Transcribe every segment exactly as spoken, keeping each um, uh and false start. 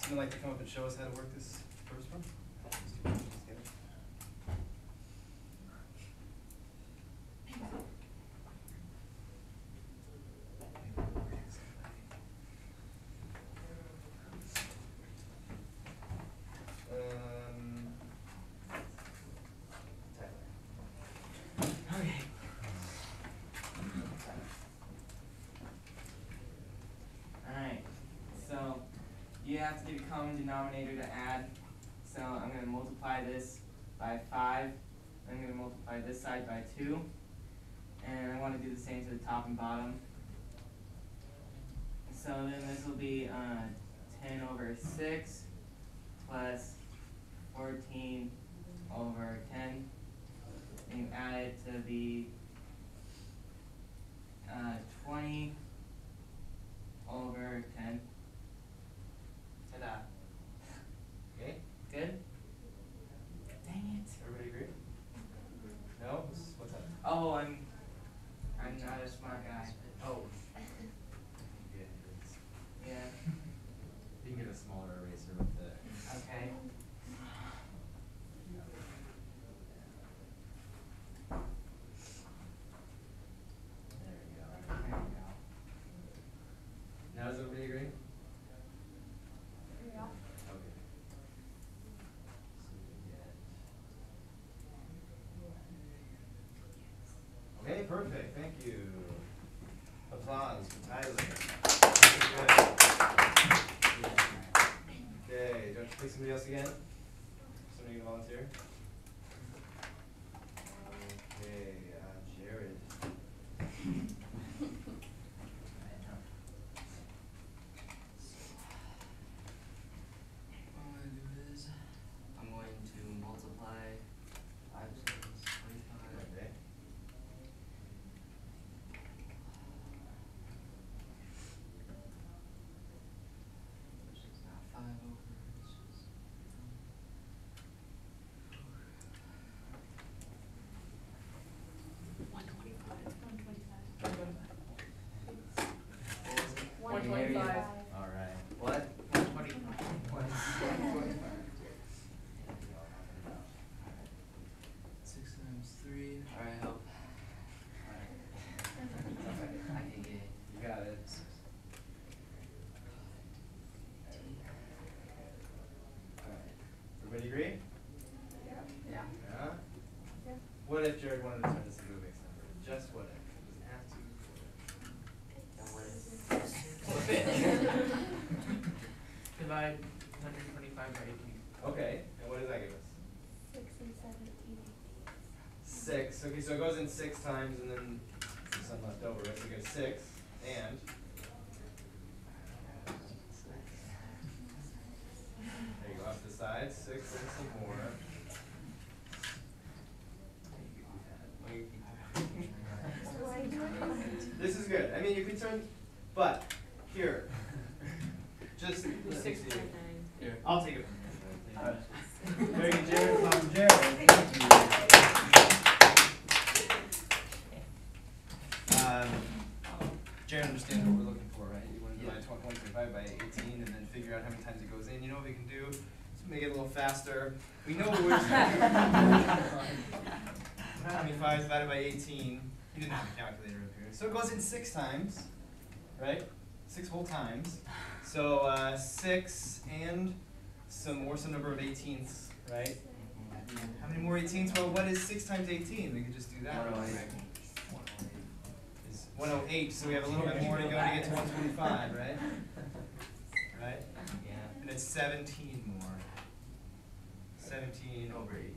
Someone like to come up and show us how to work this first one? These two functions together. Um, Tyler. Okay. Alright, so you have to get a common denominator to add. So I'm going to multiply this by five. I'm going to multiply this side by two. And I want to do the same to the top and bottom. So then this will be uh, ten over six plus fourteen over ten. And you add it to the uh, twenty over ten. Ta-da. Okay. Good? Dang it. Everybody agree? No? What's, what's that? Oh, I'm I'm not a smart guy. Oh. Yeah. Yeah. You can get a smaller eraser with the. Okay. There you go. There we go. Now does everybody agree? Yeah. Okay. So we get. Okay, perfect. Thank you. Applause for Tyler. Good. Okay, do you want to pick somebody else again? Somebody gonna volunteer? Okay, uh, Jared. What I'm going to do is, I'm going to multiply five times twenty-five. Okay. Which is now five over, it's just, one twenty-five. one twenty-five. What was it? one There you go. twenty-five. All right. What? one twenty-five. Six times three. Alright, help. Alright. I can get You got it. Alright. Everybody agree? Yeah. Yeah? Yeah. What if Jared wanted to turn this into a mixed number? Just what if? It doesn't have to. And what is Divide one hundred twenty-five by eighteen. Okay, and what does that give us? Six and seventeen. Six. Okay, so it goes in six times and then there's some left over, right? So we go six and there you go, off the side, six and some more. Why do it? This is good. I mean, you can turn, but here, just listen to you. Here. I'll take it. Alright. Very good, Jared. Welcome, Jared. Um, Jared understands what we're looking for, right? You want to divide one twenty-five by eighteen and then figure out how many times it goes in. You know what we can do? Let's make it a little faster. We know which twenty-five divided by eighteen. You didn't have a calculator up here. So it goes in six times, right? Six whole times. So uh, six and some more, some number of eighteenths, right? How many more eighteenths? Well, what is six times eighteen? We could just do that. one oh eight. Is one oh eight, so we have a little bit more to go to get to one twenty-five, right? Right? Yeah. And it's seventeen more. seventeen over eighteen.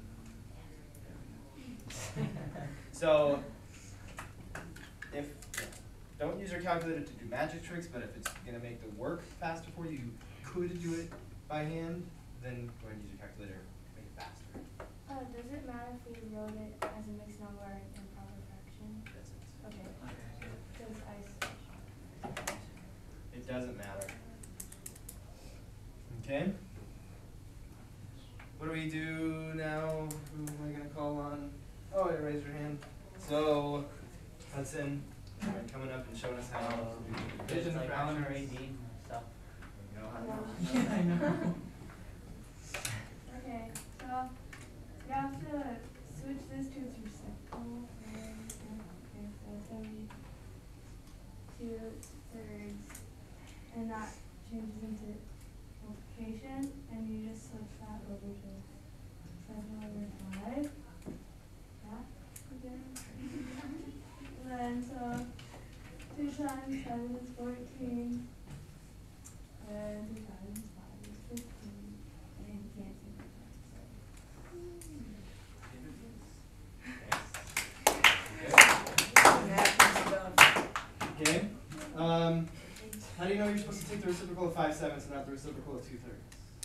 So, if, don't use your calculator to do magic tricks, but if it's going to make the work faster for you, you could do it by hand, then go ahead and use your calculator to make it faster. Uh, does it matter if we wrote it as a mixed number in improper fraction? That's it. Okay. Because I s- It doesn't matter. Okay? What do we do now? Who am I going to call on? Oh, yeah, raise your hand. So, Hudson, you're coming up and showing us how to do division Like fractions. or A D stuff. There you know how to No. do Yeah, I know. Okay, so you have to switch this to its reciprocal. Okay, so it's gonna be two thirds, and that changes into multiplication, and you just switch that over to seven over five. Yeah, again. And then so two times seven is fourteen, and two times five is fifteen, and you can't see Okay. Um, how do you know you're supposed to take the reciprocal of five sevenths and not the reciprocal of two thirds?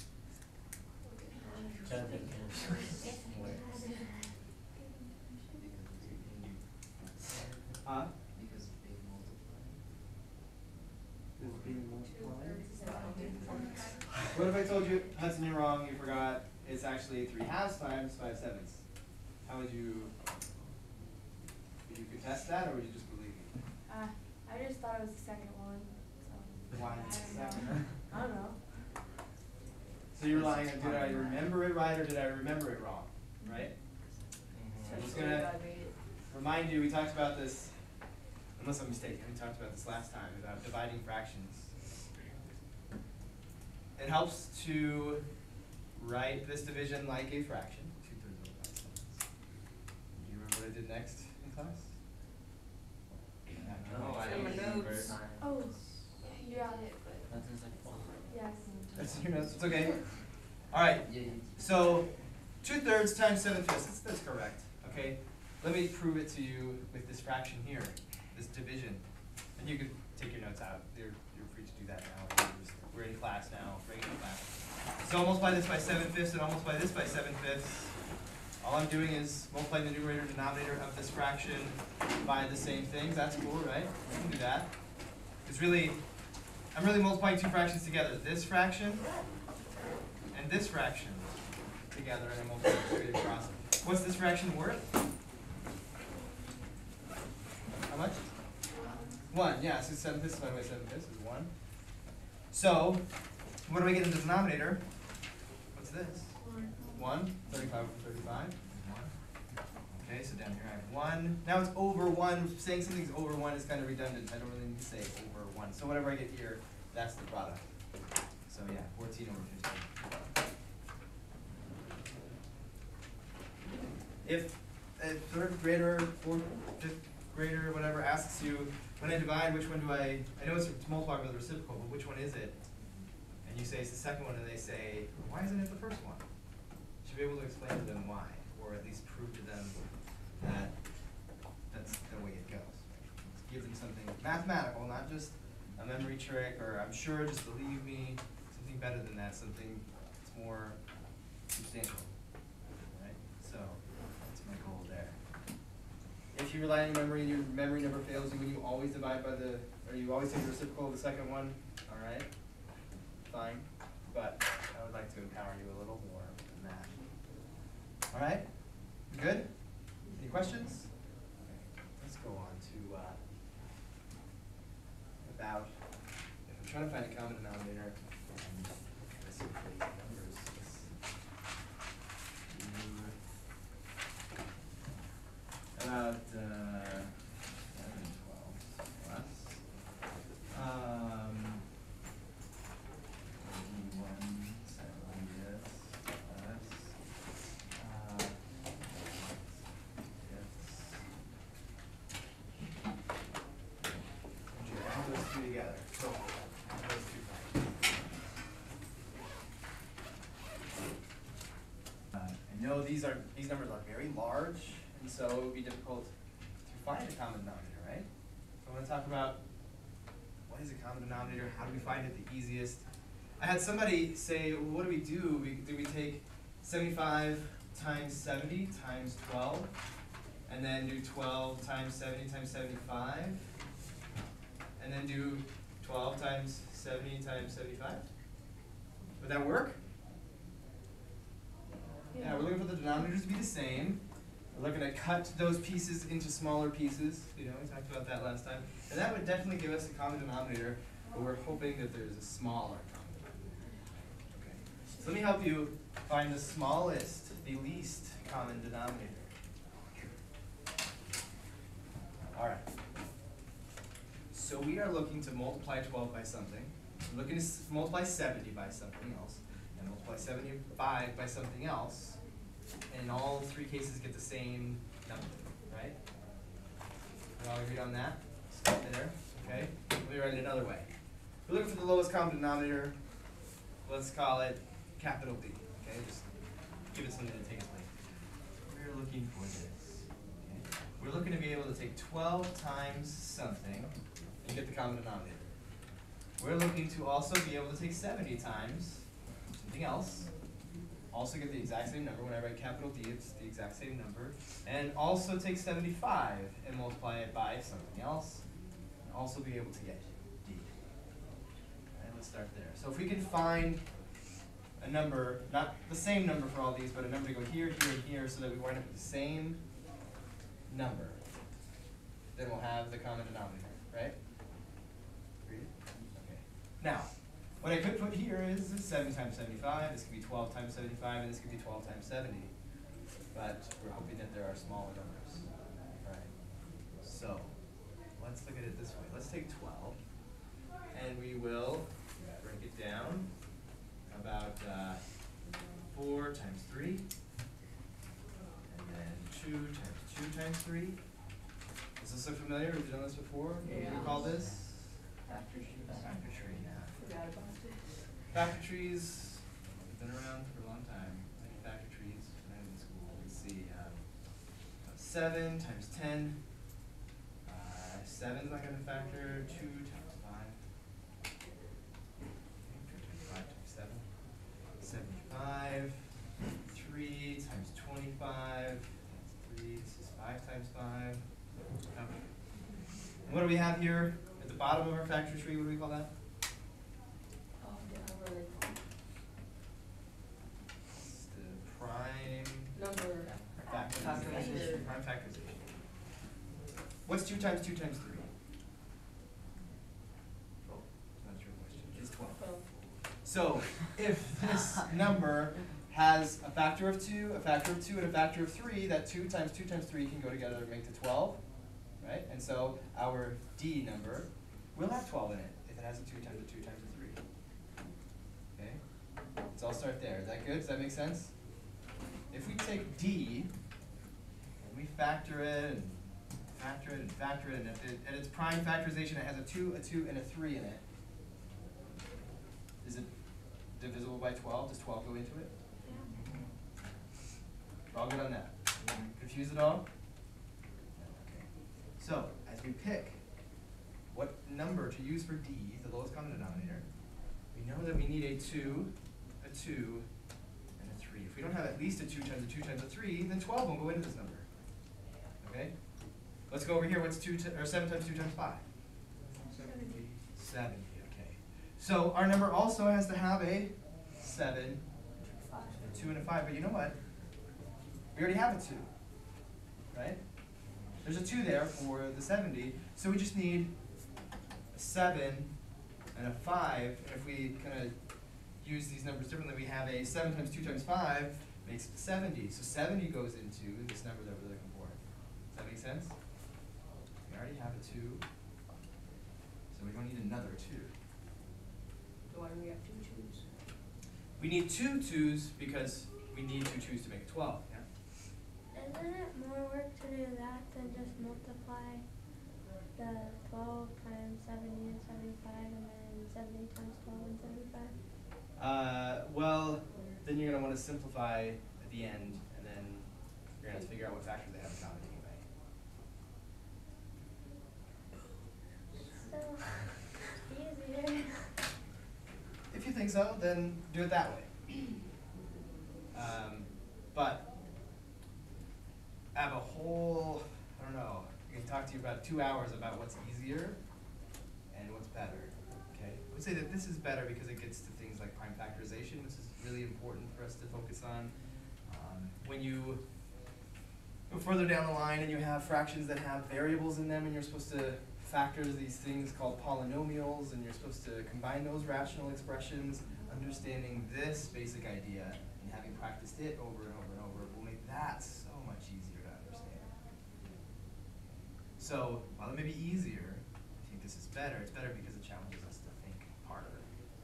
Huh? Because of being multiplied. Is it being multiplied? What if I told you, Hudson, you're wrong, you forgot, it's actually three halves times five sevenths? How would you, would you contest that, or would you just believe me? Uh, I just thought it was the second one, so. Why I the don't know. second? I don't know. So you're relying on, did I remember it right, or did I remember it wrong, right? I'm just gonna remind you, we talked about this, unless I'm mistaken, we talked about this last time, about dividing fractions. It helps to write this division like a fraction, two thirds over five sevenths. Do you remember what I did next in class? No, I It's in don't my remember. notes. Oh, you got it, That's in second one. yes. That's in your notes, it's okay. All right, Yeah, you- so two thirds times seven fifths, that's, that's correct, okay? Let me prove it to you with this fraction here, this division. And you could take your notes out, you're, you're free to do that now. We're in class now, regular class. So I'll multiply this by seven fifths and I'll multiply this by seven fifths. All I'm doing is multiplying the numerator and denominator of this fraction by the same things. That's cool, right? We can do that. It's really, I'm really multiplying two fractions together. This fraction and this fraction together, and I'm multiplying straight across. What's this fraction worth? How much? One, yeah, so seven fifths divided by seven fifths is one. So, what do I get in the denominator? What's this? One. thirty-five over thirty-five. One. Okay, so down here I have one. Now it's over one. Saying something's over one is kind of redundant. I don't really need to say over one. So whatever I get here, that's the product. So yeah, fourteen over fifteen. If a third grader, fourth, fifth grader, whatever, asks you, when I divide, which one do I, I know it's multiplied by the reciprocal, but which one is it? And you say it's the second one, and they say, why isn't it the first one? You should be able to explain to them why, or at least prove to them that that's the way it goes. Give them something mathematical, not just a memory trick, or I'm sure, just believe me, something better than that, something that's more substantial. Right? So, that's my goal there. If you rely on your memory and your memory never fails you, when you always divide by the, or you always take the reciprocal of the second one, alright? Fine. But I would like to empower you a little more than that. Alright? Good? Any questions? Okay, let's go on to uh, about, I'm trying to find a common denominator. Um, let's see if the numbers. About uh, eleven, twelve plus. Um, one, seven, this, plus. Uh, add those two together. So, add those two fractions. Uh, I know these are these numbers are very large, and so it would be difficult to find a common denominator, right? So I want to talk about what is a common denominator, how do we find it the easiest. I had somebody say, well, what do we do? We, do we take seventy-five times seventy times twelve, and then do twelve times seventy times seventy-five, and then do twelve times seventy times seventy-five? Would that work? Yeah, we're looking for the denominators to be the same. We're looking to cut those pieces into smaller pieces. You know, we talked about that last time. And that would definitely give us a common denominator, but we're hoping that there's a smaller common denominator. So let me help you find the smallest, the least common denominator. All right. So we are looking to multiply twelve by something. We're looking to s- multiply seventy by something else, and multiply seventy-five by something else. And in all three cases get the same number, right? We all agreed on that? Stop there, okay? Let me write it another way. We're looking for the lowest common denominator. Let's call it capital D, okay? Just give it something to take its place. We're looking for this, okay? We're looking to be able to take twelve times something and get the common denominator. We're looking to also be able to take seventy times something else, also get the exact same number. When I write capital D, it's the exact same number. And also take seventy-five and multiply it by something else, and also be able to get D. Alright, let's start there. So if we can find a number, not the same number for all these, but a number to go here, here, and here, so that we wind up with the same number, then we'll have the common denominator, right? Agreed? Okay. Now, what I could put here is seven times seventy-five, this could be twelve times seventy-five, and this could be twelve times seventy. But we're hoping that there are smaller numbers. Alright. So, let's look at it this way. Let's take twelve, and we will break it down about uh, four times three, and then two times two times three. Does this look familiar? Have you done this before? What do Yeah. you call this? Factor tree. Factor tree. Forgot about this. Factor trees have been around for a long time. Like factor trees when I was in school. Let's see. Um, seven times ten. Uh, seven's not going to factor. Two times five. Two times five times seven. Seventy-five. Three times twenty-five. That's three. This is five times five. Okay. And what do we have here at the bottom of our factor tree? What do we call that? Oh, yeah, really. It's the prime Number. factorization. Prime factorization. What's two times two times three? Twelve. That's your question. It's twelve. So if this number has a factor of two, a factor of two, and a factor of three, that two times two times three can go together and make the twelve, right? And so our D number will have twelve in it if it has a two times a two times a three. Okay? Let's all start there. Is that good? Does that make sense? If we take D and we factor it and factor it and factor it, and at, it, at its prime factorization it has a two, a two, and a three in it. Is it divisible by twelve? Does twelve go into it? We're all good on that? Confused at all? Okay. So, as we pick what number to use for D, the lowest common denominator, we know that we need a two, a two, and a three. If we don't have at least a two times a two times a three, then twelve won't go into this number. Okay? Let's go over here. What's two t or seven times two times five? Seventy. Seventy. Okay. So our number also has to have a seven, a two, and a five. But you know what? We already have a two, right? There's a two there for the seventy, so we just need a seven and a five. And if we kind of use these numbers differently, we have a seven times two times five makes seventy. So seventy goes into this number that we're looking for. Does that make sense? We already have a two, so we don't need another two. Why do we have two twos? We need two twos because we need two twos to make a twelve. Yeah. Isn't it more work to do that than just multiply the twelve times seventy and seventy-five and then seventy times twelve and seventy-five? Uh, well, then you're going to want to simplify at the end, and then you're going to have to figure out what factors they have in common anyway. So, easier. If you think so, then do it that way. Um, but I have a whole, I don't know, I can talk to you about two hours about what's easier and what's better. Okay? I would say that this is better because it gets to things like prime factorization, which is really important for us to focus on. Um, when you go further down the line and you have fractions that have variables in them and you're supposed to factors, these things called polynomials, and you're supposed to combine those rational expressions. Understanding this basic idea and having practiced it over and over and over will make that so much easier to understand. So while it may be easier, I think this is better. It's better because it challenges us to think harder.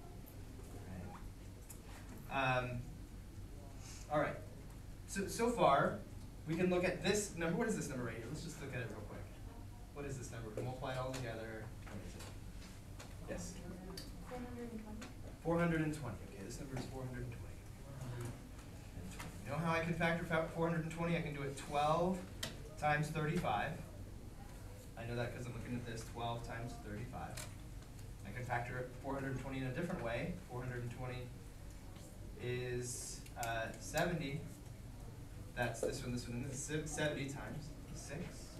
Right? Um, all right. So so far, we can look at this number. What is this number right here? Let's just look at it real quick. What is this number? We multiply it all together. What is it? Yes? four hundred twenty. four hundred twenty. Okay, this number is four hundred twenty. You know how I can factor four hundred twenty? I can do it twelve times thirty-five. I know that because I'm looking at this, twelve times thirty-five. I can factor four hundred twenty in a different way. four hundred twenty is uh, seventy. That's this one, this one, and this is seventy times six.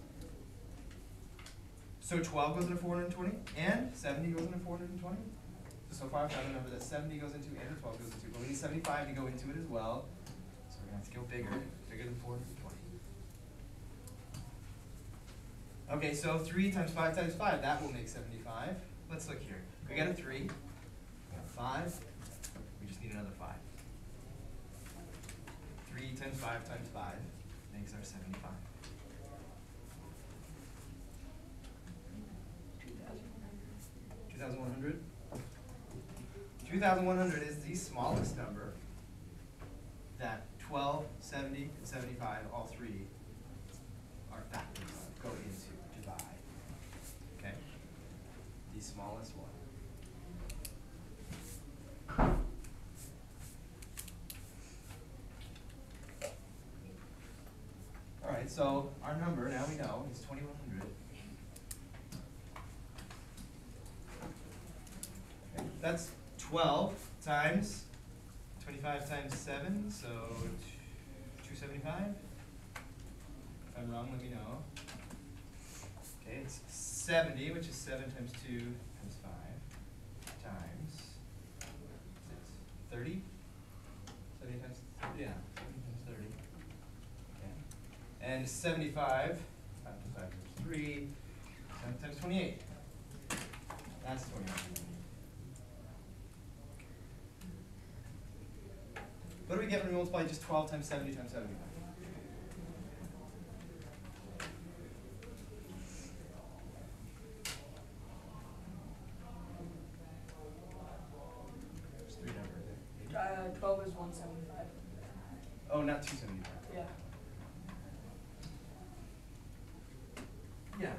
So twelve goes into four hundred twenty, and seventy goes into four hundred twenty. So, so far I've found a number that seventy goes into and twelve goes into, but we need seventy-five to go into it as well. So we're going to have to go bigger, bigger than four hundred twenty. Okay, so three times five times five, that will make seventy-five. Let's look here. We got a three, we got a five, we just need another five. three times five times five makes our seventy-five. two thousand one hundred? two thousand one hundred is the smallest number that twelve, seventy, and seventy-five, all three, are factors of, go into, divide. Okay? The smallest one. All right, so our number, now we know, is twenty-one hundred. Okay, that's twelve times twenty-five times seven, so two seventy-five. If I'm wrong, let me know. Okay, it's seventy, which is seven times two times five times six. thirty? seventy times, yeah, seventy times thirty. Okay. And seventy-five, five times five times three, seven times twenty-eight. That's twenty-one. What do we get when we multiply just twelve times seventy times seventy-five? There's three numbers there. Uh, twelve is one seventy-five. Oh, not two seventy-five. Yeah. Yeah.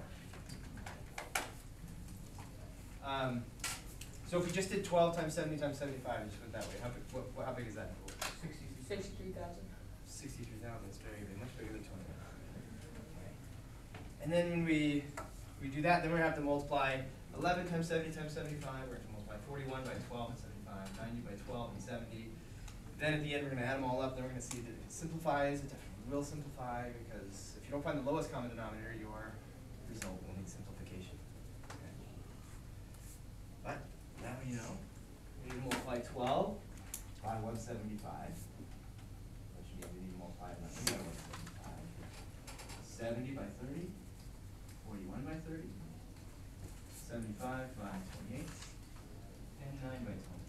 Um, so if we just did twelve times seventy times seventy-five, and just went that way, how big, what, what, how big is that? Sixty-three thousand. sixty-three thousand, it's very big, much bigger than twenty. Okay. And then when we, we do that, then we're gonna have to multiply eleven times seventy times seventy-five, we're gonna multiply forty-one by twelve and seventy-five, ninety by twelve and seventy. Then at the end, we're gonna add them all up, then we're gonna see that it simplifies, it definitely will simplify, because if you don't find the lowest common denominator, your result will need simplification. Okay. But now you know, we need to multiply twelve by one seventy-five. Which means we need to multiply another by one seventy-five. seventy by thirty, forty-one by thirty, seventy-five by twenty-eight, and nine by twenty-eight.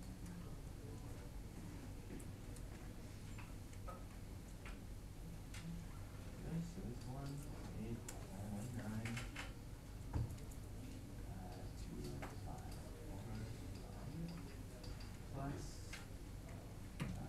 Okay, so it's one, eight, one, nine, uh, two, five, four, five, plus, uh,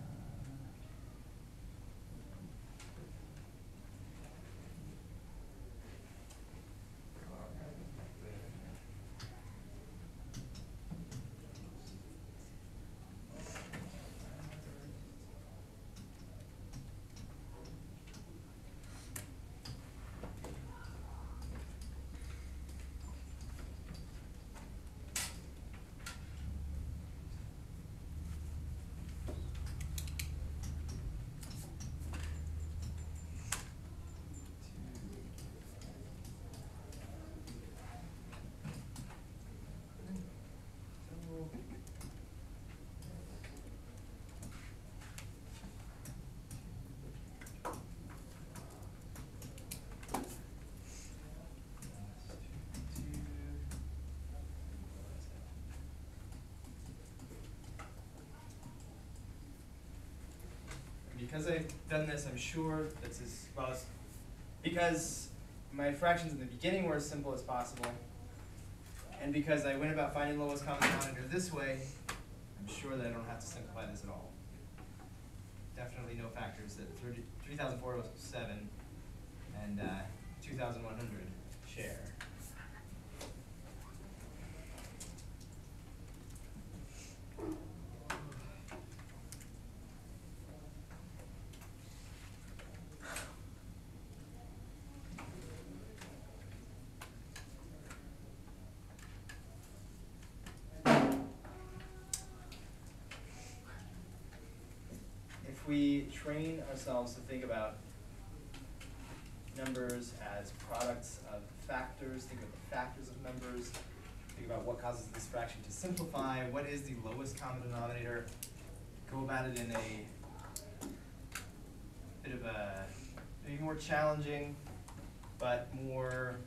because I've done this, I'm sure that's as well as, because my fractions in the beginning were as simple as possible, and because I went about finding lowest common denominator this way, I'm sure that I don't have to simplify this at all. Definitely no factors that three thousand four hundred seven and uh, two thousand one hundred share. If we train ourselves to think about numbers as products of factors, think about the factors of numbers, think about what causes this fraction to simplify, what is the lowest common denominator, go about it in a bit of a maybe more challenging, but more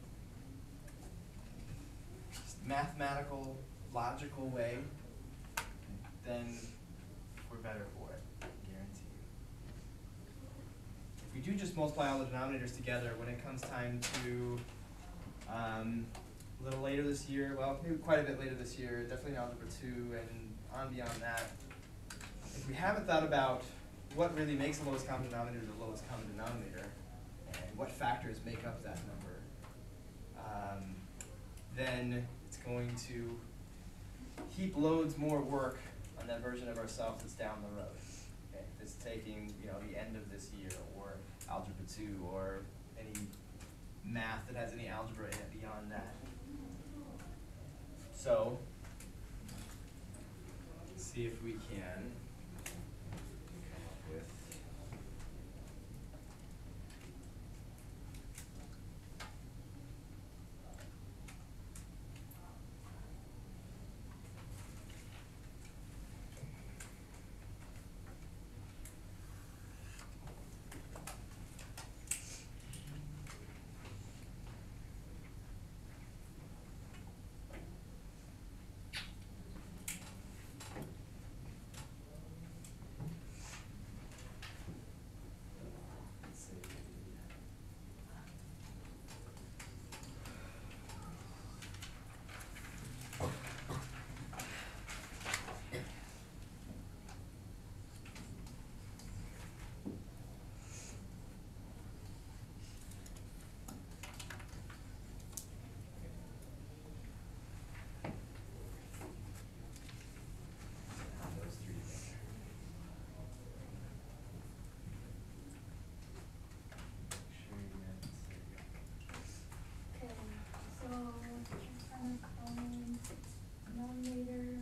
just mathematical, logical way, then we're better for it, I guarantee you. If we do just multiply all the denominators together, when it comes time to, um, a little later this year, well, maybe quite a bit later this year, definitely in Algebra two and on beyond that, if we haven't thought about what really makes the lowest common denominator the lowest common denominator, and what factors make up that number, um, then it's going to heap loads more work on that version of ourselves that's down the road. Okay, that's taking, you know, the end of this year, or Algebra two, or any math that has any algebra in it beyond that. So, let's see if we can come up with those three together. Sure you got this. There you go. Okay, so common common denominator.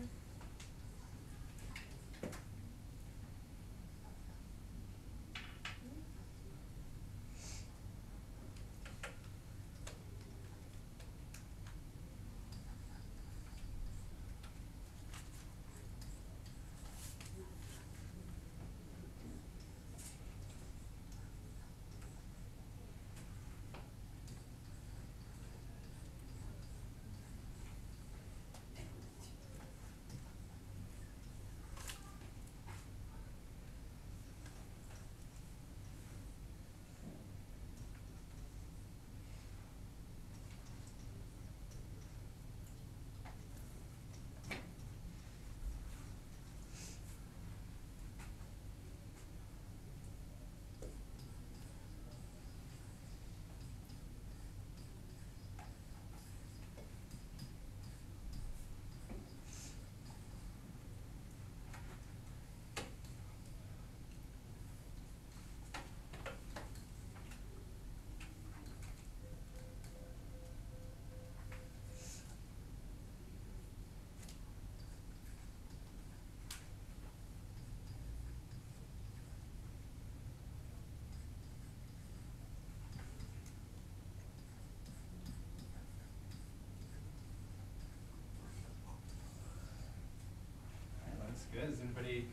Alright, looks good. Does anybody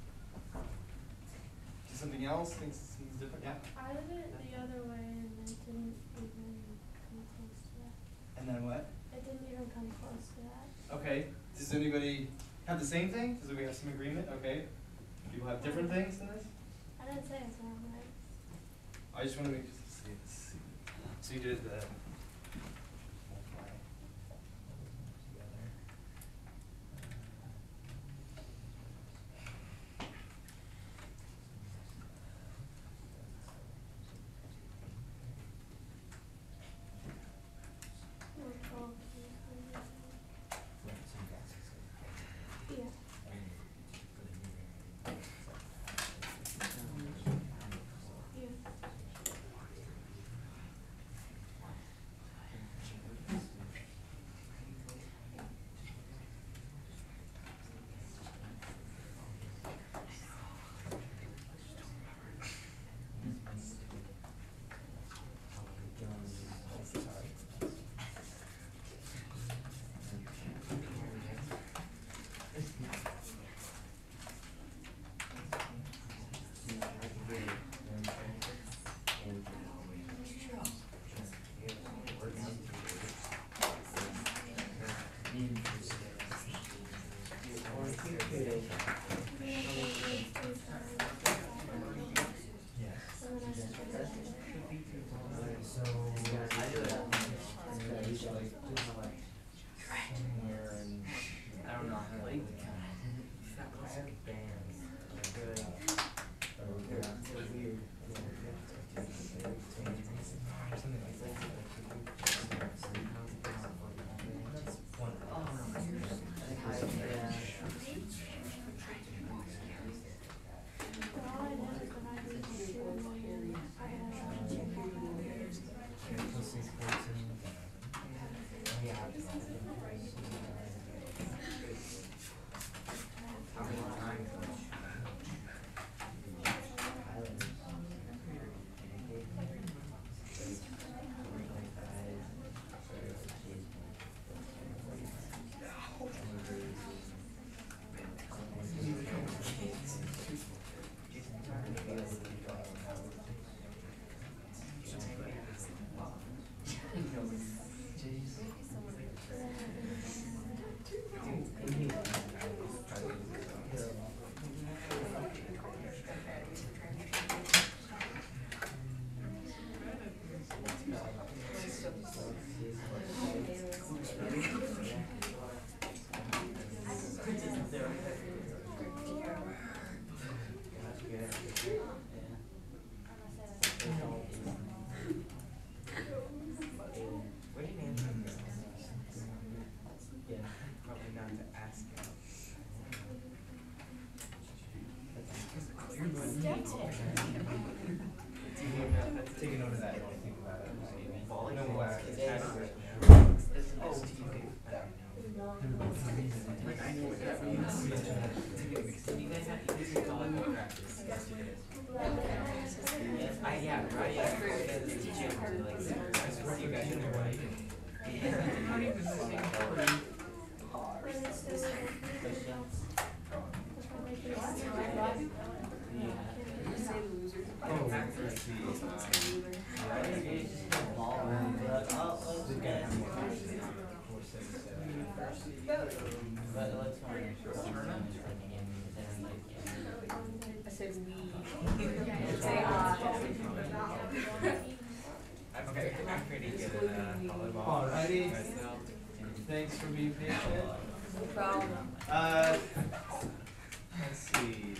do something else? Think something's different? Yeah. I did it the other way and it didn't even come close to that. And then what? It didn't even come close to that. Okay. Does anybody have the same thing? Does we have some agreement? Okay. People have different things than this? I didn't say it's not right. I just want to make see this. So you did the multiply together. Or twelve. Yeah. Yeah. I don't know. Like, All I know is when I read the two million, I have to check out my numbers. how many times? What did Andrew do? Probably not to ask him. Take a note of that. Don't think about it. No way. Like, I know what that means. You guys have to do volleyball practice yesterday. I, yeah, right, yeah. The gym to like, I support you guys in the way. Oh, let's see. I said we. Say uh. Okay. I'm pretty good at uh, volleyball. Alrighty. Myself. Thanks for being patient. No problem. Uh, let's see.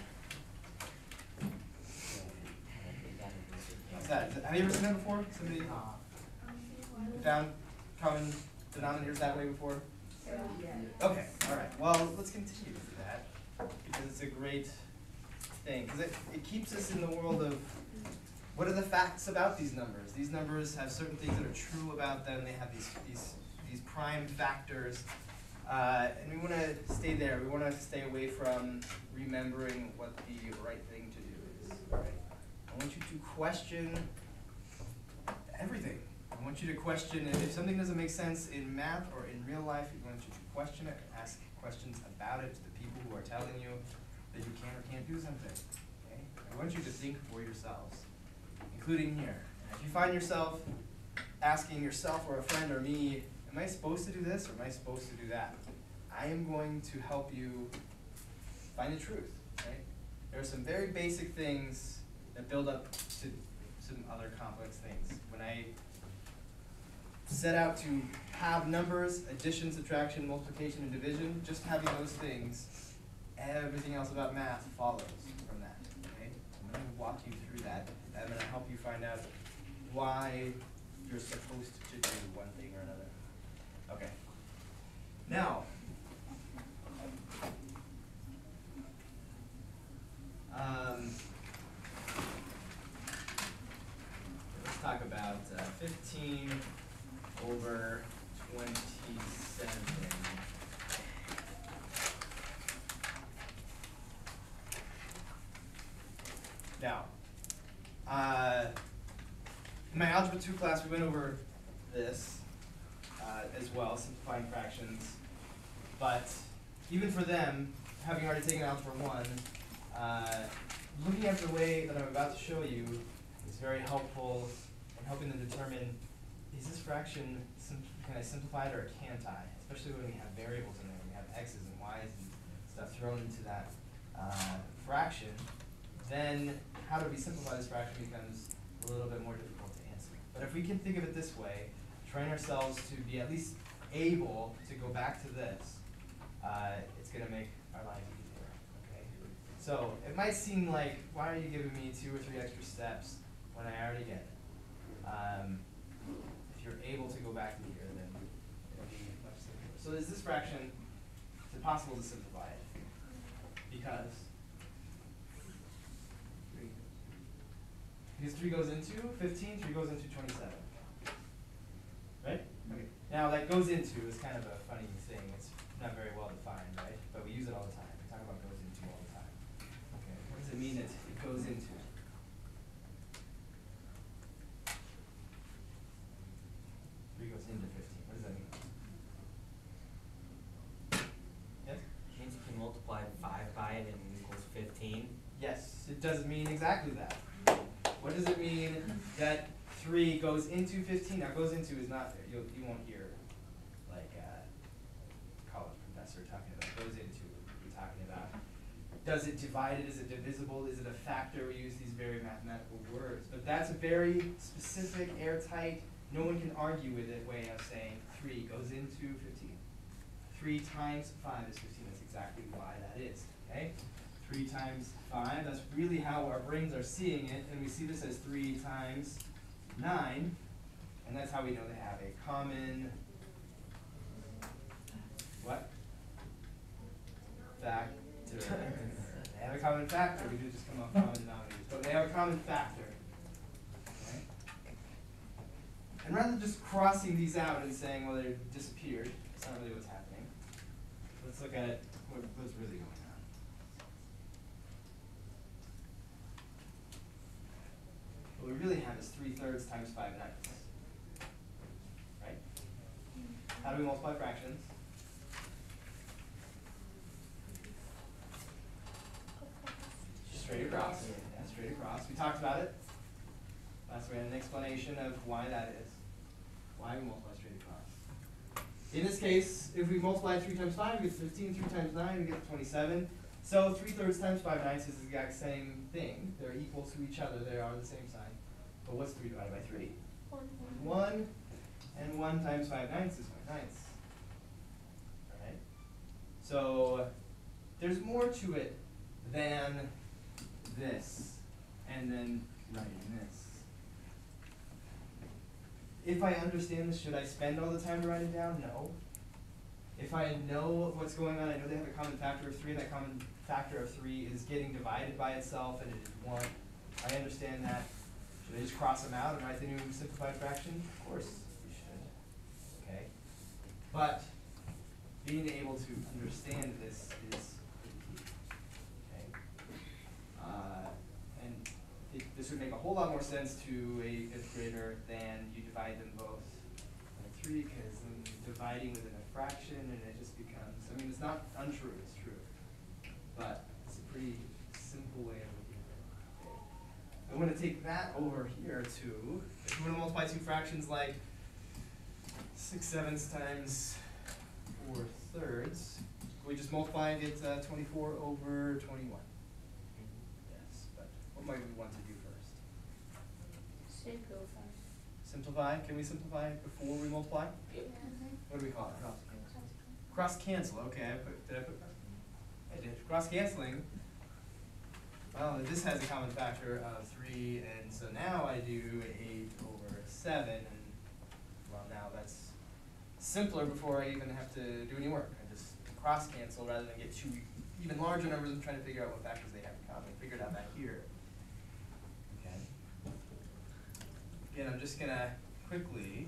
What's that? Have you ever seen that before? Somebody found common denominators that way before? Okay, all right. Well, let's continue with that because it's a great thing because it, it keeps us in the world of what are the facts about these numbers. These numbers have certain things that are true about them. They have these these these prime factors, uh, and we want to stay there. We want to stay away from remembering what the right thing to do is. Right? I want you to question everything. I want you to question if, if something doesn't make sense in math or in real life. I want you to question it, ask questions about it to the people who are telling you that you can or can't do something. Okay? I want you to think for yourselves, including here. If you find yourself asking yourself or a friend or me, am I supposed to do this or am I supposed to do that? I am going to help you find the truth. Right? There are some very basic things that build up to some other complex things. When I set out to have numbers, addition, subtraction, multiplication, and division, just having those things, everything else about math follows from that. Okay? I'm going to walk you through that. I'm going to help you find out why you're supposed to do one thing or another. Okay. Now, um, let's talk about uh, fifteen over twenty-seven. Now, uh, in my Algebra two class, we went over this uh, as well, simplifying fractions. But even for them, having already taken Algebra one, uh, looking at the way that I'm about to show you is very helpful in helping them determine, is this fraction, sim- can I simplify it or can't I? Especially when we have variables in there, we have x's and y's and stuff thrown into that uh, fraction, then how do we simplify this fraction becomes a little bit more difficult to answer. But if we can think of it this way, train ourselves to be at least able to go back to this, uh, it's going to make our life easier. Okay? So it might seem like, why are you giving me two or three extra steps when I already get it? Um, if you're able to go back to here, then it'll be much simpler. So is this fraction, is it possible to simplify it? Because three. Because three goes into fifteen, three goes into twenty-seven. Right? Okay. Now that goes into is kind of a funny thing. It's not very well defined, right? But we use it all the time. We talk about goes into all the time. Okay. What does it mean that it goes into? Three goes into fifteen. What does that mean? Yes? It means you can multiply five by it and it equals fifteen. Yes, it does mean exactly that. What does it mean that three goes into fifteen? Now, goes into is not, you'll, you won't hear like a college professor talking about goes into. We're talking about, does it divide it? Is it divisible? Is it a factor? We use these very mathematical words. But that's a very specific, airtight, no one can argue with it way of saying three goes into fifteen. three times five is fifteen. That's exactly why that is. Okay? three times five, that's really how our brains are seeing it, and we see this as three times nine, and that's how we know they have a common, what? Factor. They have a common factor. We do just come up common denominators, but they have a common factor. Okay? And rather than just crossing these out and saying, well, they've disappeared, that's not really what's happening. Let's look at what, what's really going on. What we really have is three thirds times five ninths. Right? How do we multiply fractions? Straight across. Yeah, straight across. We talked about it. Last we had an explanation of why that is. Why we multiply straight across. In this case, if we multiply three times five, we get fifteen. three times nine, we get twenty-seven. So three thirds times five ninths is the exact same thing. They're equal to each other. They are the same sign. But what's three divided by three? One. One. And one times five ninths is five ninths. Alright? So there's more to it than this. And then writing this. If I understand this, should I spend all the time to write it down? No. If I know what's going on, I know they have a common factor of three, and that common factor of three is getting divided by itself, and it is one. I understand that. Should I just cross them out and write the new simplified fraction? Of course you should. Okay? But being able to understand this is key. Okay? Uh, and it, this would make a whole lot more sense to a fifth grader than you divide them both by three, because then you're dividing within a fraction and it just becomes, I mean, it's not untrue, it's true. But it's a pretty simple way of looking at it. Okay. I'm going to take that over here to, if you want to multiply two fractions like six sevenths times four thirds, we just multiply and get uh, twenty-four over twenty-one. Yes, but what might we want to do first? Simplify. Simplify, can we simplify before we multiply? What do we call it? Cross cancel, okay, I put, did I put, I did, cross canceling. Well, this has a common factor of three, and so now I do eight over seven, and, well, now that's simpler before I even have to do any work. I just cross cancel rather than get two even larger numbers and trying to figure out what factors they have in common. I figured out that here. Okay. Again, I'm just gonna quickly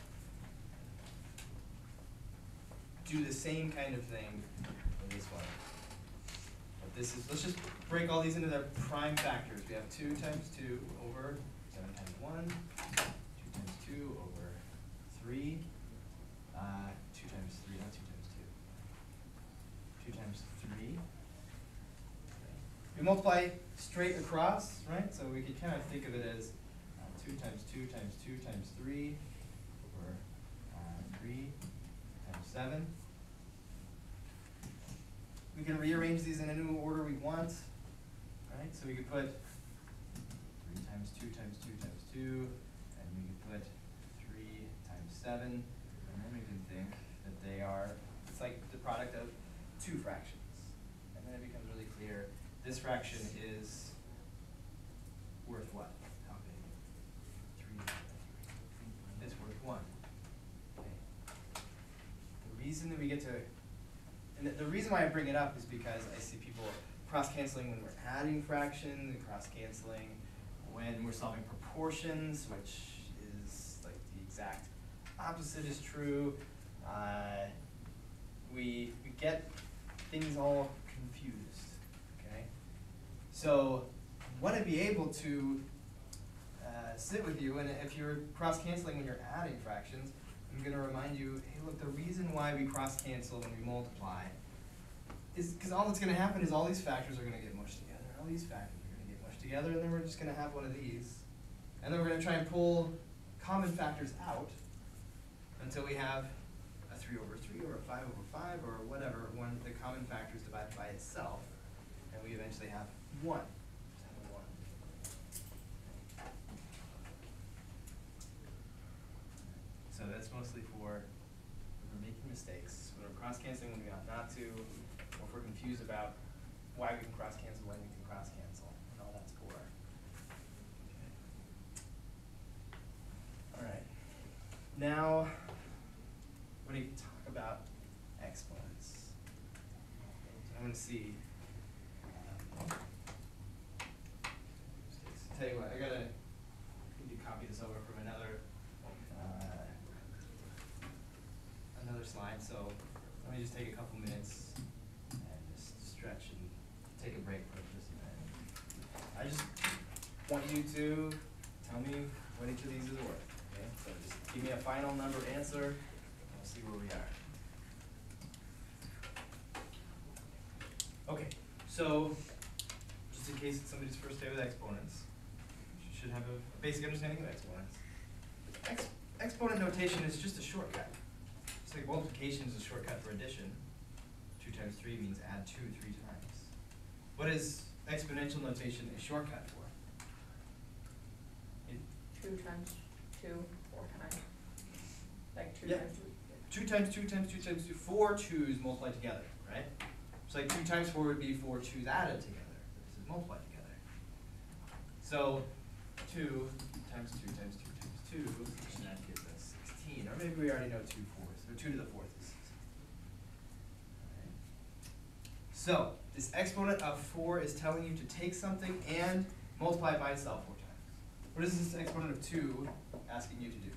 do the same kind of thing for this one. But this is, let's just break all these into their prime factors. We have two times two over seven times one, two times two over three, uh, two times three, not two times two. Two times three. We multiply straight across, right? So we could kind of think of it as uh, two times two times two times three over uh, three times seven. We can rearrange these in any order we want, right? So we could put three times two times two times two, and we could put three times seven, and then we can think that they are, it's like the product of two fractions. And then it becomes really clear, this fraction is worth what? How big? Three. It's worth one. Okay. The reason that we get to And the, the reason why I bring it up is because I see people cross-canceling when we're adding fractions, and cross-canceling when we're solving proportions, which is like the exact opposite is true. Uh, we, we get things all confused, okay? So I want to be able to uh, sit with you, and if you're cross-canceling when you're adding fractions, I'm going to remind you, hey, look, the reason why we cross-cancel when we multiply is because all that's going to happen is all these factors are going to get mushed together. All these factors are going to get mushed together, and then we're just going to have one of these. And then we're going to try and pull common factors out until we have a three over three or a five over five or whatever, one the common factor is divided by itself. And we eventually have one. Just have a one. So that's mostly for when we're making mistakes, when we're cross-canceling when we ought not to, or if we're confused about why we can cross-cancel, when we can cross-cancel, and all that's for. Okay. All right. Now, when you talk about exponents, I'm going to see. Um, tell you what, I gotta need to copy this over from another. Uh, another slide, so let me just take a couple minutes and just stretch and take a break for just a minute. I just want you to tell me what each of these is worth, okay? So just give me a final number answer, and we'll see where we are. Okay, so just in case it's somebody's first day with exponents, you should have a basic understanding of exponents. Ex exponent notation is just a shortcut. It's like multiplication is a shortcut for addition. Two times three means add two three times. What is exponential notation a shortcut for? It, Two times two, four times. Like two Yeah. times two. two times two times two times two, four twos multiplied together, right? So like two times four would be four twos added together. This is multiplied together. So two times two times two times two, and that gives us sixteen. Or maybe we already know two fourths, or two to the fourth is sixteen. Alright. So this exponent of four is telling you to take something and multiply it by itself four times. What is this exponent of two asking you to do?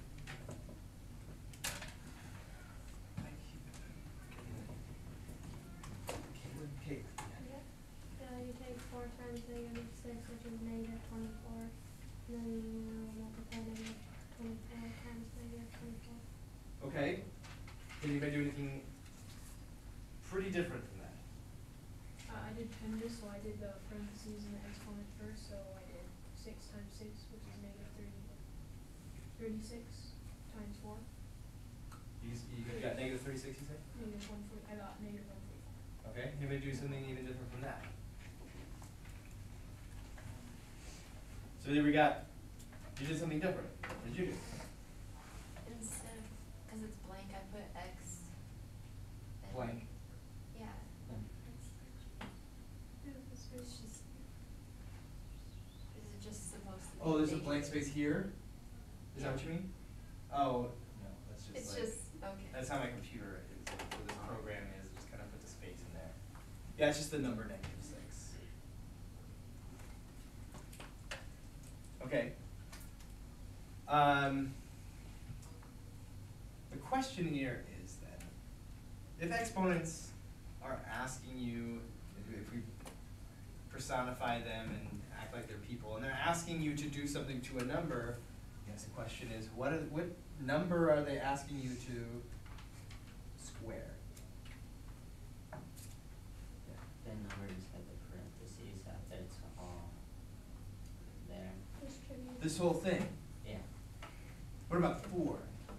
Okay. So you take four times negative six, which is negative twenty-four, and then you multiply negative twenty-four times negative twenty-four. Okay. Can anybody do anything pretty different from that? Uh, I did PEMDAS, so I did the parentheses and the exponent first, so I did six times six, which is negative thirty, thirty-six times four, You, you got negative thirty-six, you say? negative one forty, I got negative one forty-four. Okay. Anybody do something even different from that? So there we got You did something different. What did you do? Instead of, cause it's blank, I put X. and- Blank. Yeah. It's, it's just, is it just supposed to be? Oh, there's a big? blank space here? Is that what you mean? Oh, no, that's just It's like, just, okay. that's how my computer is, or this program is, just kind of put the space in there. Yeah, it's just the number negative six. Okay. Um, the question here is then, if exponents are asking you, if we personify them and act like they're people, and they're asking you to do something to a number, I guess the question is, what, are, what number are they asking you to square? The number just had the parentheses after it's all there. Distribute. This whole thing. Yeah. What about four?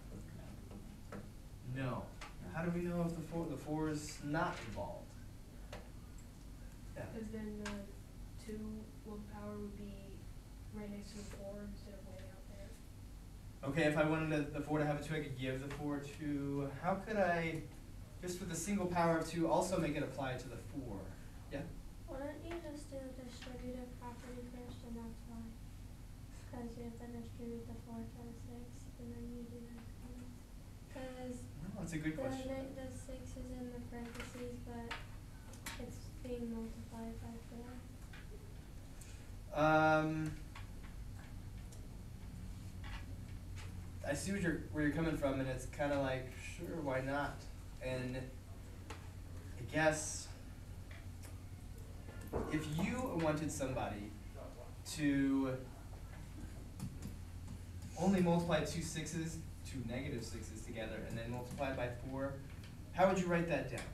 No. No. How do we know if the four, the four is not involved? Yeah. Cause then the two willpower would be right next to the four instead of way out there. Okay, if I wanted the, the four to have a two, I could give the four to, how could I, just with the single power of two, also make it apply to the four? Yeah? Why don't you just do the distributive property first, and that's why? Cause you have to distribute the four to the six, and then you do the exponents. Cause No, that's a good the question. ne- the six is in the parentheses, but it's being multiplied by four. Um, I see what you're, where you're coming from, and it's kind of like, sure, why not? And I guess if you wanted somebody to only multiply two sixes, two negative sixes together, and then multiply by four, how would you write that down?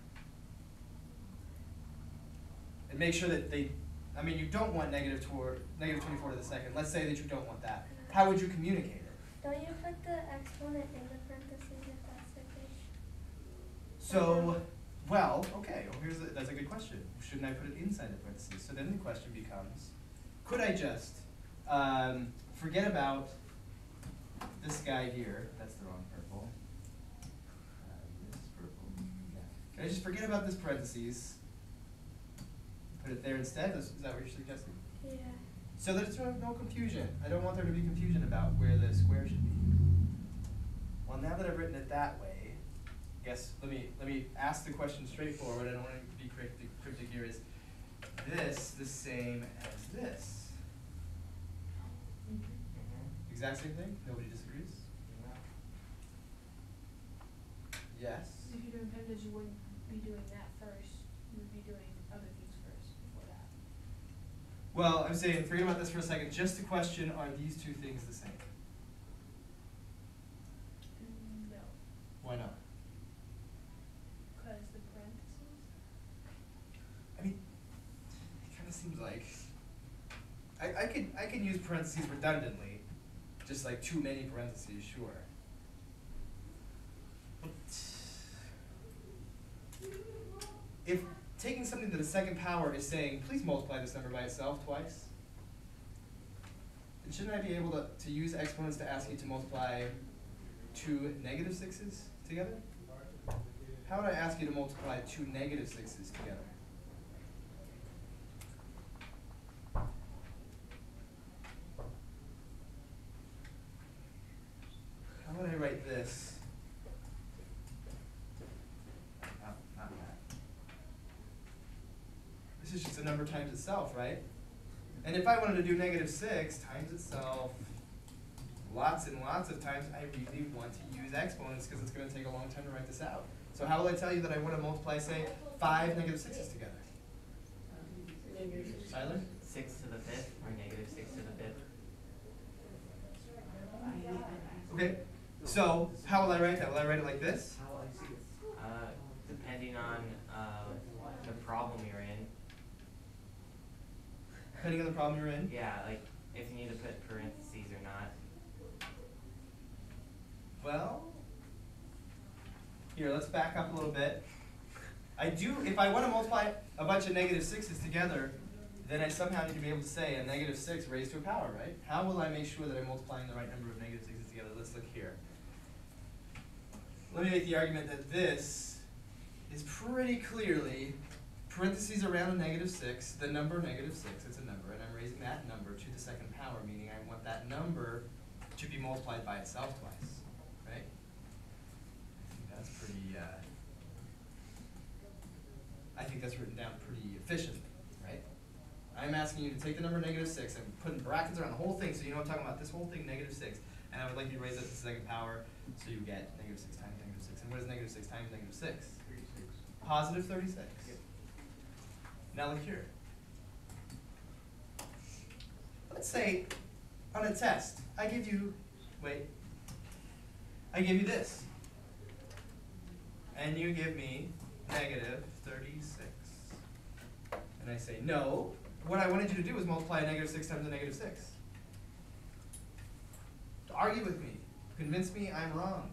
And make sure that they, I mean, you don't want negative toward, negative twenty-four to the second. Let's say that you don't want that. How would you communicate it? Don't you put the exponent in the parentheses if that's the case? So, well, okay, well, here's a, that's a good question. Shouldn't I put it inside the parentheses? So then the question becomes, could I just um, forget about this guy here? That's the wrong purple. Uh, this is purple. Yeah. Can I just forget about this parentheses? Put it there instead? Is, is that what you're suggesting? Yeah. So that it's no, no confusion. I don't want there to be confusion about where the square should be. Well, now that I've written it that way, I guess let me let me ask the question straightforward. I don't want to be cryptic, cryptic here. Is this the same as this? Exact same thing? Nobody disagrees? Yes. If you're doing pandas, you wouldn't be doing that first, you would be doing other things first before that. Well, I'm saying, forget about this for a second. Just the question, are these two things the same? No, Why not? cause the parentheses. I mean, it kind of seems like I, I could I could use parentheses redundantly, just like too many parentheses, sure. But if taking something to the second power is saying, please multiply this number by itself twice, then shouldn't I be able to, to use exponents to ask you to multiply two negative sixes together? How would I ask you to multiply two negative sixes together? How would I write this? Not, not that. This is just a number times itself, right? And if I wanted to do negative six times itself lots and lots of times, I really want to use exponents because it's going to take a long time to write this out. So how will I tell you that I want to multiply, say, five negative sixes together? Tyler? Six to the fifth or negative six to the fifth. Okay, so how will I write that? Will I write it like this? Uh, depending on uh, the problem you're in. Depending on the problem you're in? Yeah, like if you need to put parentheses or not. Well, here, let's back up a little bit. I do, if I want to multiply a bunch of negative sixes together, then I somehow need to be able to say a negative six raised to a power, right? How will I make sure that I'm multiplying the right number of negative sixes together? Let's look here. Let me make the argument that this is pretty clearly parentheses around a negative six, the number negative six, it's a number, and I'm raising that number to the second power, meaning I want that number to be multiplied by itself twice, right? I think that's pretty, uh, I think that's written down pretty efficiently, right? I'm asking you to take the number negative six and put in brackets around the whole thing, so you know what I'm talking about, this whole thing, negative six, and I would like you to raise that to the second power, so you get negative six times negative six. And what is negative six times negative six? thirty-six. Positive thirty-six. Yep. Now look here. Let's say on a test, I give you, wait, I give you this. And you give me negative thirty-six. And I say, no, what I wanted you to do was multiply a negative six times a negative six. To argue with me, convince me I'm wrong.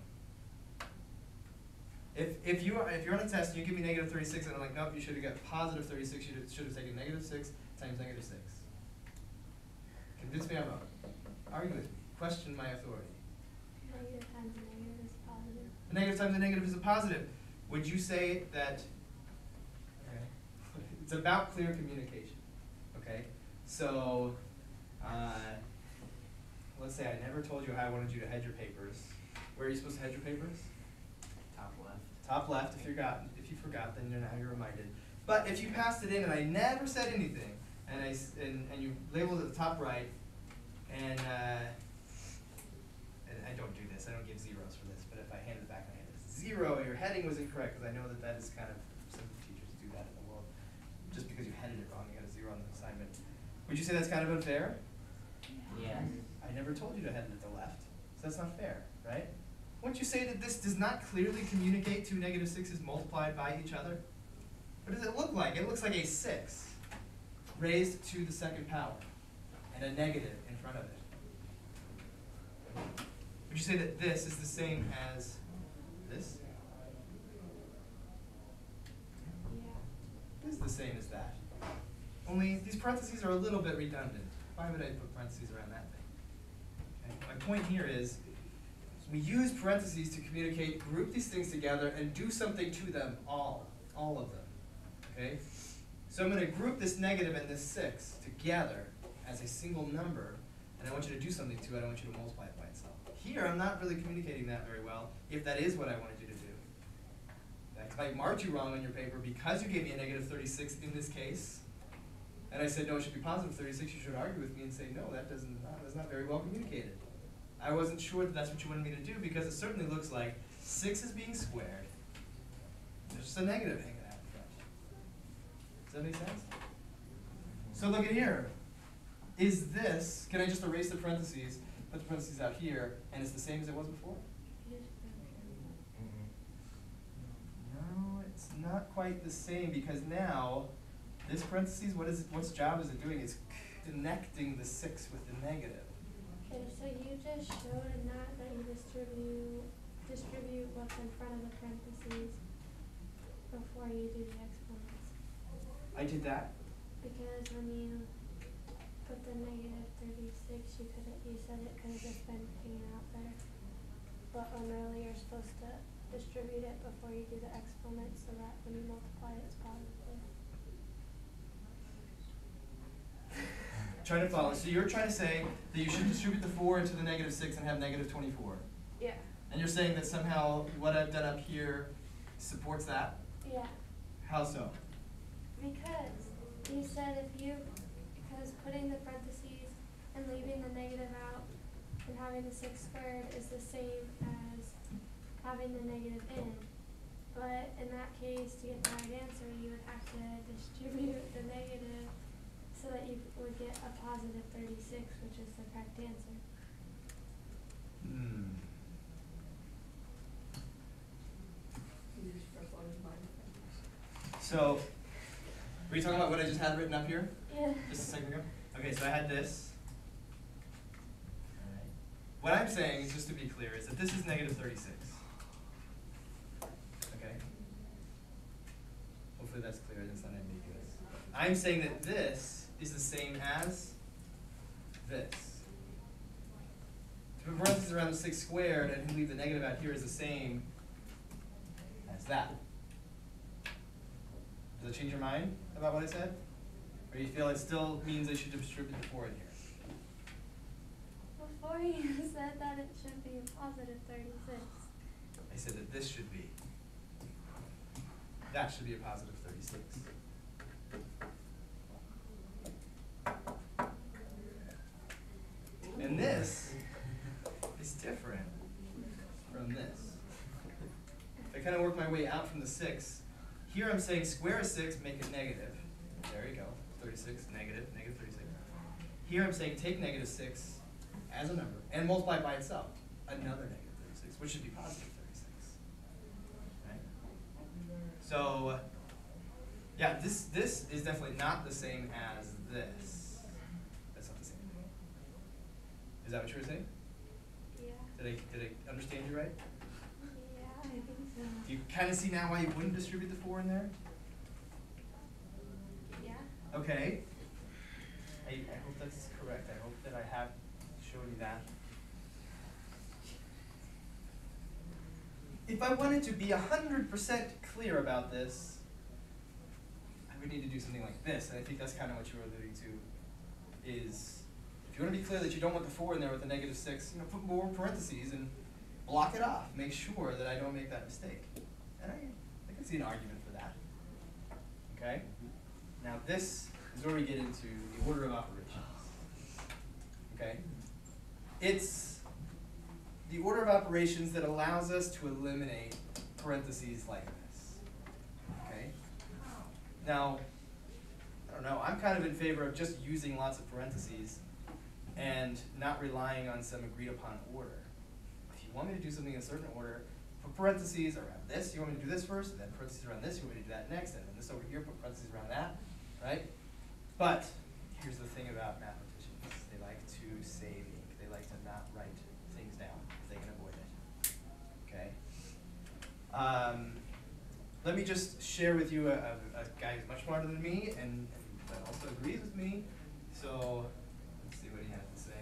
If, if, you are, if you're on a test and you give me negative thirty-six and I'm like, nope, you should have got positive thirty-six, you should have taken negative six times negative six. Convince me I'm wrong. Argue with me. Question my authority. Negative times a negative is positive. A negative times a negative is a positive. Would you say that, okay, it's about clear communication, okay? So, uh, let's say I never told you how I wanted you to head your papers. Where are you supposed to head your papers? Top left. Top left, if you forgot, if you forgot, then you're now you're reminded. But if you passed it in and I never said anything, and I s- and, and you labeled it at the top right, and uh, and I don't do this, I don't give zeros for this, but if I handed it back and I handed it zero, your heading was incorrect, because I know that that is kind of, some teachers do that in the world. Just because you headed it wrong, you got a zero on the assignment. Would you say that's kind of unfair? Yes. I never told you to head it at the left, so that's not fair, right? Wouldn't you say that this does not clearly communicate two negative sixes multiplied by each other? What does it look like? It looks like a six raised to the second power and a negative in front of it. Would you say that this is the same as this? Yeah. It is the same as that. Only these parentheses are a little bit redundant. Why would I put parentheses around that thing? Okay. My point here is we use parentheses to communicate, group these things together, and do something to them all, all of them. Okay? So I'm going to group this negative and this six together as a single number, and I want you to do something to it. I want you to multiply it by itself. Here, I'm not really communicating that very well, if that is what I wanted you to do. In fact, I marked you wrong on your paper because you gave me a negative thirty-six in this case, and I said, no, it should be positive thirty-six. You should argue with me and say, no, that doesn't, no, that's not very well communicated. I wasn't sure that that's what you wanted me to do, because it certainly looks like six is being squared. There's just a negative hanging out in front. Does that make sense? So look at here. Is this, can I just erase the parentheses, put the parentheses out here, and it's the same as it was before? No, it's not quite the same, because now this parentheses, what is it, what's job is it doing? It's connecting the six with the negative. Okay, so you just showed in that that you distribute distribute what's in front of the parentheses before you do the exponents. I did that. Because when you put the negative thirty-six, you could you said it could have just been hanging out there. But when really you're supposed to distribute it before you do the exponent, so that when you multiply it, it's positive. Trying to follow. So you're trying to say that you should distribute the four into the negative six and have negative twenty-four. Yeah. And you're saying that somehow what I've done up here supports that? Yeah. How so? Because you said if you, because putting the parentheses and leaving the negative out and having the six squared is the same as having the negative in. But in that case, to get the right answer, you would have to distribute the negative so that you would get a positive thirty-six, which is the correct answer. Hmm. So, were you talking about what I just had written up here? Yeah. Just a second ago? Okay, so I had this. Alright. What I'm saying, is just to be clear, is that this is negative thirty-six. Okay? Hopefully that's clear, that's not ambiguous. I'm saying that this is the same as this. To put parentheses around the six squared and leave the negative out here is the same as that. Does it change your mind about what I said? Or do you feel it still means I should distribute the four in here? Before you said that it should be a positive thirty-six. I said that this should be. That should be a positive thirty-six. And this is different from this. If I kind of work my way out from the six, here I'm saying square a six, make it negative. There you go, thirty-six, negative, negative thirty-six. Here I'm saying take negative six as a number and multiply it by itself, another negative thirty-six, which should be positive thirty-six. Right? So, yeah, this this is definitely not the same as this. That's not the same thing. Is that what you were saying? Yeah. Did I did I understand you right? Yeah, I think so. Do you kind of see now why you wouldn't distribute the four in there? Yeah. Okay. I, I hope that's correct. I hope that I have shown you that. If I wanted to be one hundred percent clear about this, I would need to do something like this. And I think that's kind of what you were alluding to, is if you want to be clear that you don't want the four in there with the negative six, you know, put more parentheses and block it off. Make sure that I don't make that mistake. And I, I can see an argument for that. Okay? Now this is where we get into the order of operations. Okay? It's the order of operations that allows us to eliminate parentheses like this. Okay? Now, I don't know, I'm kind of in favor of just using lots of parentheses and not relying on some agreed upon order. If you want me to do something in a certain order, put parentheses around this, you want me to do this first, and then parentheses around this, you want me to do that next, and then this over here, put parentheses around that, right? But here's the thing about mathematicians. They like to save ink. They like to not write things down if they can avoid it, okay? Um, let me just share with you a, a, a guy who's much smarter than me and, and that also agrees with me. So let's see what he has to say.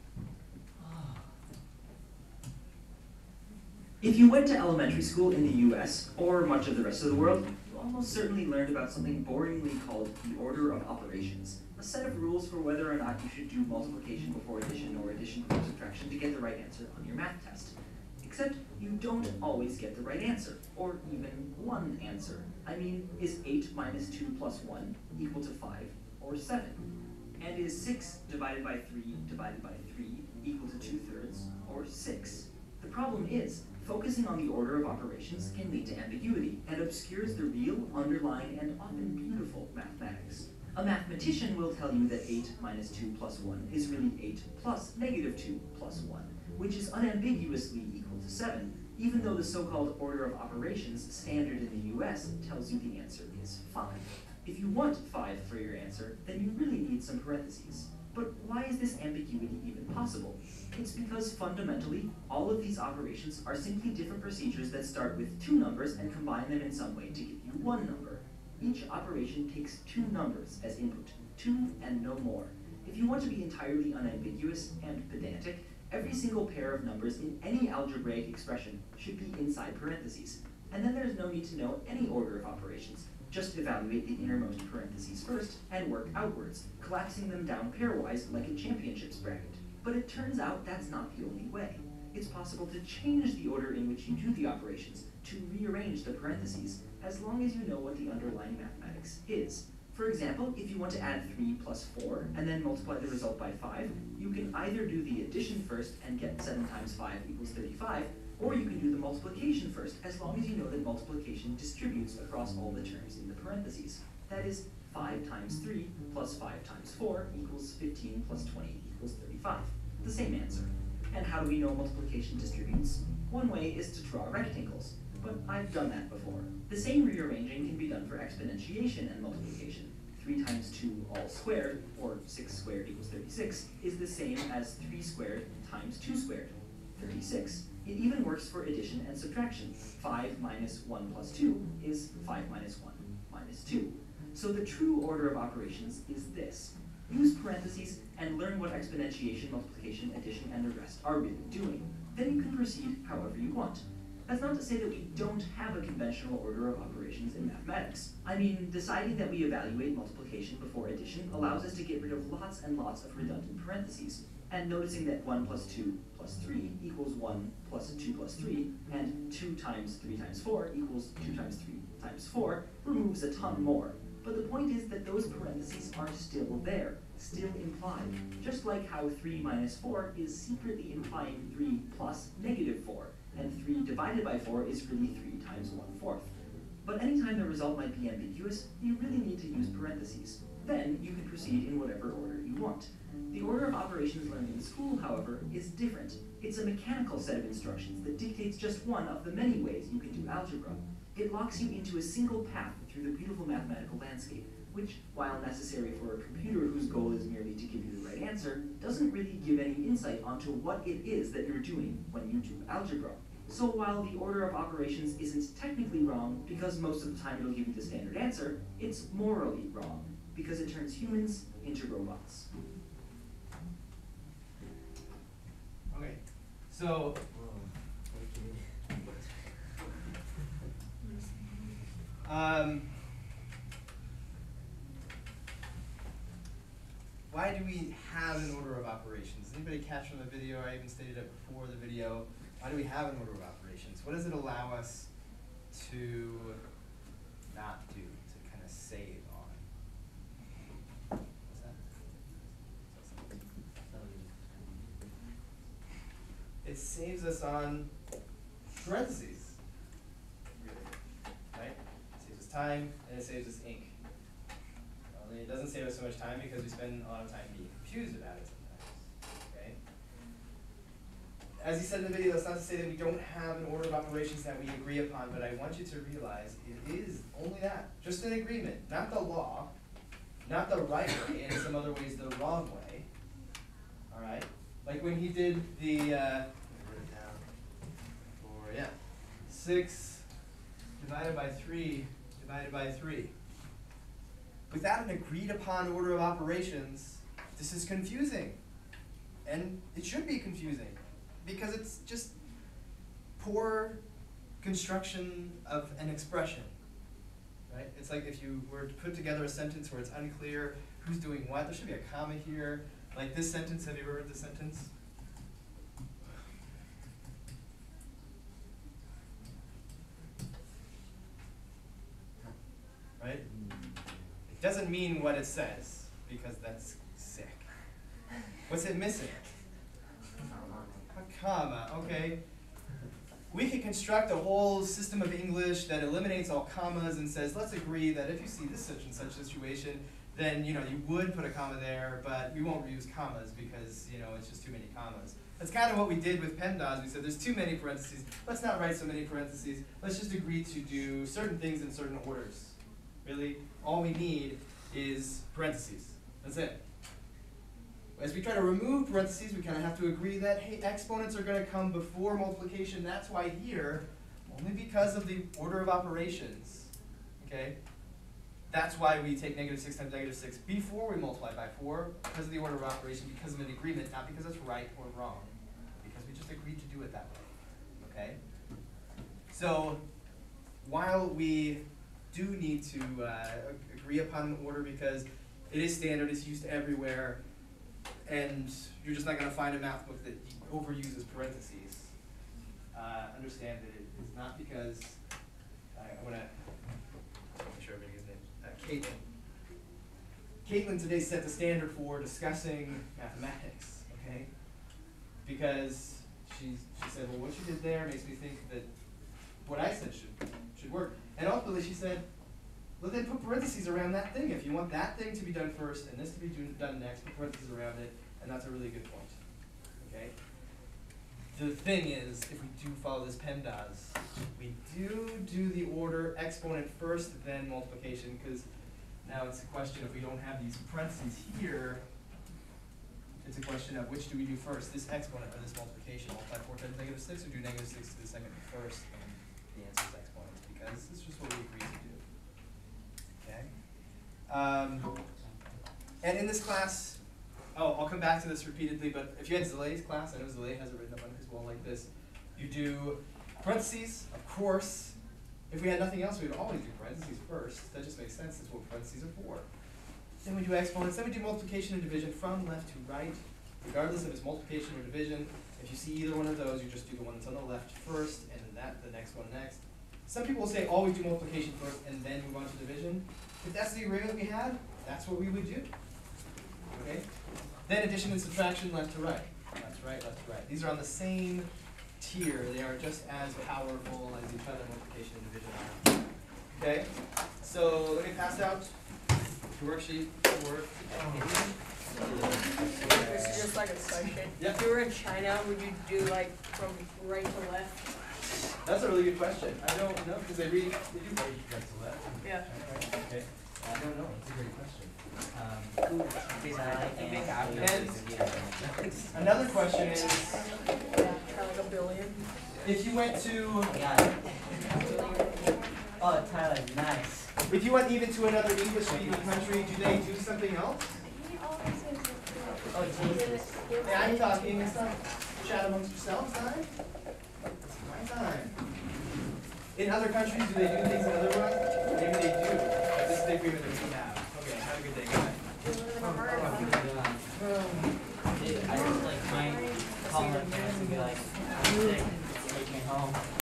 If you went to elementary school in the U S, or much of the rest of the world, you almost certainly learned about something boringly called the order of operations, a set of rules for whether or not you should do multiplication before addition or addition before subtraction to get the right answer on your math test. Except you don't always get the right answer, or even one answer. I mean, is eight minus two plus one equal to five or seven? And is six divided by three divided by three equal to two thirds or six? The problem is, focusing on the order of operations can lead to ambiguity and obscures the real, underlying, and often beautiful mathematics. A mathematician will tell you that eight minus two plus one is really eight plus negative two plus one, which is unambiguously equal to seven, even though the so-called order of operations standard in the U S tells you the answer is five. If you want five for your answer, then you really need some parentheses. But why is this ambiguity even possible? It's because fundamentally, all of these operations are simply different procedures that start with two numbers and combine them in some way to give you one number. Each operation takes two numbers as input, two and no more. If you want to be entirely unambiguous and pedantic, every single pair of numbers in any algebraic expression should be inside parentheses. And then there's no need to know any order of operations. Just evaluate the innermost parentheses first and work outwards, collapsing them down pairwise like a championships bracket. But it turns out that's not the only way. It's possible to change the order in which you do the operations, to rearrange the parentheses, as long as you know what the underlying mathematics is. For example, if you want to add three plus four and then multiply the result by five, you can either do the addition first and get seven times five equals thirty-five, or you can do the multiplication first, as long as you know that multiplication distributes across all the terms in the parentheses. That is, five times three plus five times four equals fifteen plus twenty equals thirty-five. The same answer. And how do we know multiplication distributes? One way is to draw rectangles, but I've done that before. The same rearranging can be done for exponentiation and multiplication. three times two all squared, or six squared equals thirty-six, is the same as three squared times two squared, thirty-six. It even works for addition and subtraction. five minus one plus two is five minus one minus two. So the true order of operations is this. use parentheses, and learn what exponentiation, multiplication, addition, and the rest are really doing. Then you can proceed however you want. That's not to say that we don't have a conventional order of operations in mathematics. I mean, deciding that we evaluate multiplication before addition allows us to get rid of lots and lots of redundant parentheses. And noticing that one plus two plus three equals one plus two plus three, and two times three times four equals two times three times four removes a ton more. But the point is that those parentheses are still there, still implied. Just like how three minus four is secretly implying three plus negative four, and three divided by four is really three times one fourth. But anytime the result might be ambiguous, you really need to use parentheses. Then you can proceed in whatever order you want. The order of operations learned in school, however, is different. It's a mechanical set of instructions that dictates just one of the many ways you can do algebra. It locks you into a single path through the beautiful mathematical landscape, which, while necessary for a computer whose goal is merely to give you the right answer, doesn't really give any insight onto what it is that you're doing when you do algebra. So while the order of operations isn't technically wrong, because most of the time it'll give you the standard answer, it's morally wrong, because it turns humans into robots. Okay, so um, why do we have an order of operations? Does anybody catch from the video? I even stated it before the video. Why do we have an order of operations? What does it allow us to not do, to kind of save on? What's that? It saves us on parentheses, really, right? It saves us time, and it saves us ink. Only it doesn't save us so much time because we spend a lot of time being confused about it sometimes, okay? As he said in the video, that's not to say that we don't have an order of operations that we agree upon, but I want you to realize it is only that, just an agreement, not the law, not the right way, and in some other ways the wrong way, all right? Like when he did the, uh, I wrote it down, or yeah, six divided by three divided by three. Without an agreed upon order of operations, this is confusing, and it should be confusing. Because it's just poor construction of an expression, right? It's like if you were to put together a sentence where it's unclear who's doing what. There should be a comma here. Like this sentence, have you ever heard this sentence? Right? It doesn't mean what it says, because that's sick. What's it missing? A comma, okay. We could construct a whole system of English that eliminates all commas and says, let's agree that if you see this such and such situation, then you know you would put a comma there, but we won't reuse commas because you know it's just too many commas. That's kind of what we did with PEMDAS. We said there's too many parentheses. Let's not write so many parentheses. Let's just agree to do certain things in certain orders. Really, all we need is parentheses. That's it. As we try to remove parentheses, we kind of have to agree that, hey, exponents are going to come before multiplication. That's why here, only because of the order of operations, okay? That's why we take negative six times negative six before we multiply by four, because of the order of operation, because of an agreement, not because it's right or wrong, because we just agreed to do it that way, okay? So while we do need to uh, agree upon an order because it is standard, it's used everywhere, and you're just not going to find a math book that overuses parentheses. Uh, understand that it is not because, I, I want to make sure everybody gets names, uh, Caitlin. Caitlin today set the standard for discussing mathematics, okay? Because she, she said, well, what you did there makes me think that what I said should, should work. And ultimately she said, well, then put parentheses around that thing. If you want that thing to be done first and this to be do, done next, put parentheses around it, and that's a really good point, okay? The thing is, if we do follow this PEMDAS, we do do the order exponent first, then multiplication, because now it's a question if we don't have these parentheses here, it's a question of which do we do first, this exponent or this multiplication, multiply four times negative six, or do negative six to the second first, and the answer is exponent, because it's just what we agreed to do. Okay. Um, And in this class, oh, I'll come back to this repeatedly, but if you had Zilay's class, I know Zilay has it written up on his wall like this. You do parentheses, of course. If we had nothing else, we would always do parentheses first. That just makes sense. That's what parentheses are for. Then we do exponents. Then we do multiplication and division from left to right, regardless if it's multiplication or division. If you see either one of those, you just do the one that's on the left first, and then that the next one next. Some people will say always do multiplication first and then move on to division. If that's the array that we had, that's what we would do. Okay? Then addition and subtraction left to right. Left to right, left to right. These are on the same tier. They are just as powerful as each other, multiplication and division are. Okay? So let me pass out the worksheet for work. This is just like a question. Yep. If you were in China, would you do like from right to left? That's a really good question. I don't know because they read they do right right to left. Yeah. Okay. I don't know. It's a great question. Um, And another question is, Yeah, kind of like a billion. if you went to got it. Oh, Tyler, nice. if you went even to another English-speaking country, do they do something else? He always says it. Oh, Jesus. Yeah, I'm talking. It's not chat amongst yourselves time. It's my time. In other countries, do they do things in other ways? Maybe they do. But this is the agreement that we have. Okay, have a good day, guys. Dude, I just like might call my parents and be like, I'm sick, take me home.